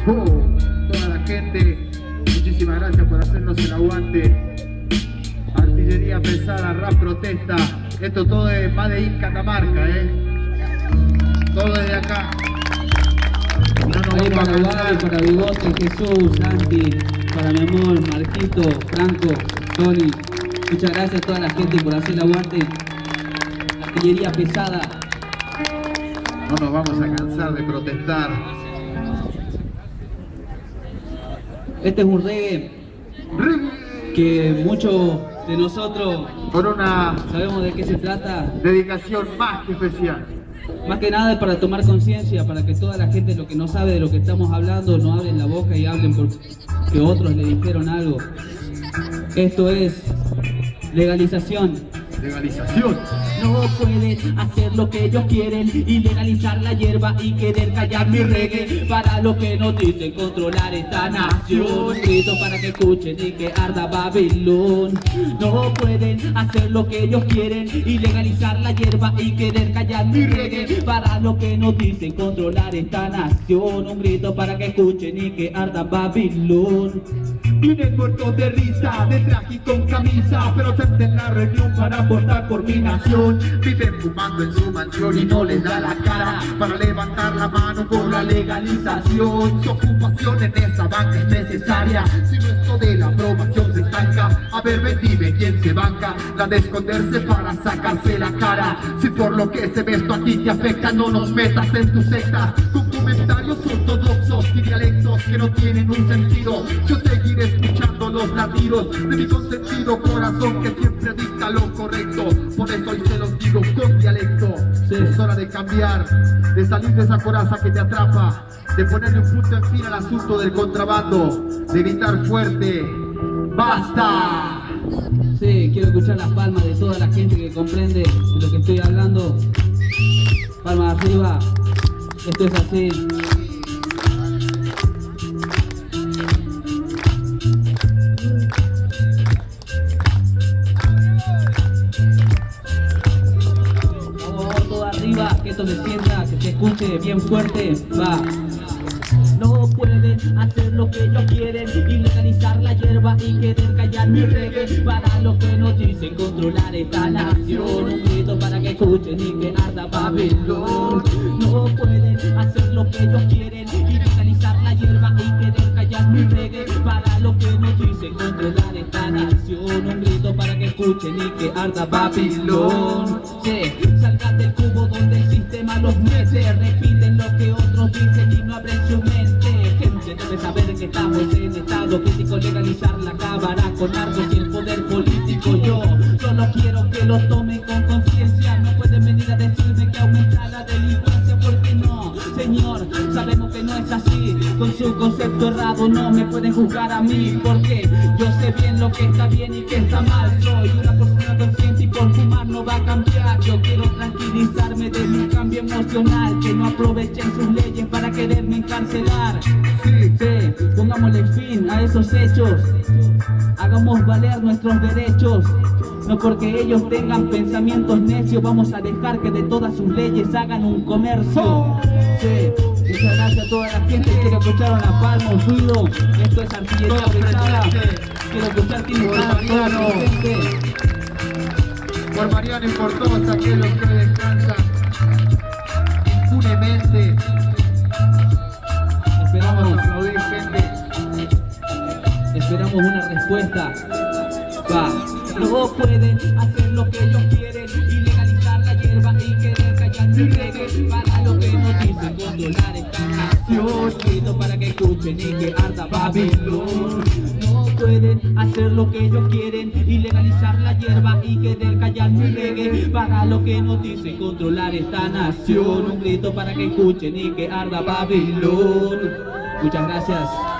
Toda la gente, muchísimas gracias por hacernos el aguante. Artillería pesada, rap protesta. Esto todo es Made in Catamarca, todo desde acá. Ahí para Guay, para Bigote, Jesús, Santi, para mi amor, Marquito, Franco, Tony. Muchas gracias a toda la gente por hacer el aguante. Artillería pesada. No nos vamos a cansar de protestar. Este es un reggae que muchos de nosotros Con una sabemos de qué se trata. dedicación más que especial. Más que nada es para tomar conciencia, para que toda la gente, lo que no sabe de lo que estamos hablando, no abren la boca y hablen porque otros le dijeron algo. Esto es legalización. Legalización. No pueden hacer lo que ellos quieren y legalizar la hierba y querer callar mi reggae. Para lo que nos dicen controlar esta nación, grito para que escuchen y que arda Babilón. No pueden hacer lo que ellos quieren y legalizar la hierba y querer callar mi reggae. Para lo que nos dicen controlar esta nación, un grito para que escuchen y que arda Babilón. Vienen muertos de risa, de traje y con camisa, pero se en la reunión para votar por mi nación. Viven fumando en su mansión y no les da la cara para levantar la mano por la legalización. Su ocupación en esa banca es necesaria, si no esto de la aprobación se estanca. A ver, ven, dime quién se banca la de esconderse para sacarse la cara. Si por lo que se ve esto a ti te afecta, no nos metas en tus sectas con comentarios ortodoxos y dialectos que no tienen un sentido. Yo seguiré escuchando los latidos de mi consentido corazón que siempre dicta lo correcto. Por eso hoy se los digo con dialecto. Es hora de cambiar, de salir de esa coraza que te atrapa, de ponerle un punto en fin al asunto del contrabando, de gritar fuerte: ¡basta! Sí, quiero escuchar las palmas de toda la gente que comprende de lo que estoy hablando. Palmas arriba. Esto es así. Vamos todo arriba, que esto se sienta, que se escuche bien fuerte. Va. No pueden hacer lo que ellos quieren y legalizar la hierba y querer callar mi reggae. Para lo que nos dicen controlar esta nación, un grito para que escuchen y que arda Babilón. No pueden hacer lo que ellos quieren y legalizar la hierba y querer callar mi reggae. Para lo que nos dicen controlar esta nación, un grito para que escuchen y que arda Babilón. Sí, salgan del cubo donde el sistema los mete, repiten lo que otros dicen y no abren su mente. Gente debe saber que estamos en estado crítico, legalizarla acabará con arcos y el poder político. Yo solo quiero que lo tomen con conciencia. No pueden venir a decirme que aumenta la delincuencia, porque no, señor, sabemos que no es así. Con su concepto errado no me pueden juzgar a mí, porque yo sé bien lo que está bien y que está mal. Soy una persona consciente y por fumar no va a cambiar. Yo quiero tranquilizarme de mi cambio emocional, que no aprovechen sus leyes para quererme encarcelar. Sí, pongámosle fin a esos hechos, hagamos valer nuestros derechos. No porque ellos tengan pensamientos necios vamos a dejar que de todas sus leyes hagan un comercio. Sí, muchas gracias a toda la gente. Quiero escuchar una palma, un ruido. Esto es artillería pesada. Quiero escuchar quién está presente. Por Mariano y por todos aquellos que descansan impunemente. Esperamos una respuesta. Va. No pueden hacer lo que ellos quieren y legalizar la hierba y querer callar mi reggae. Para lo que nos dicen controlar esta nación, grito para que escuchen y que arda Babilón. No pueden hacer lo que ellos quieren y legalizar la hierba y querer callar mi reggae. Para lo que nos dicen controlar esta nación, un grito para que escuchen y que arda Babilón. Muchas gracias.